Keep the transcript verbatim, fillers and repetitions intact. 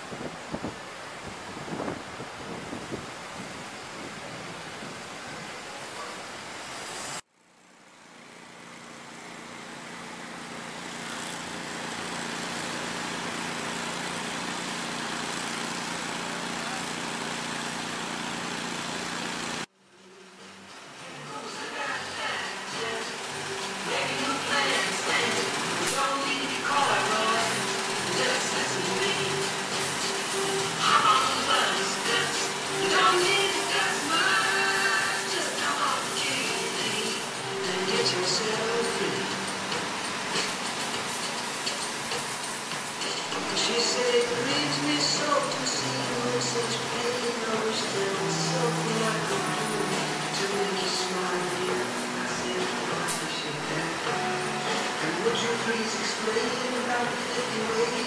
She said it grieves me so to see you in such pain. I wish there was something I could do to make you smile again. I said, I appreciate that. And would you please explain about the fifty ways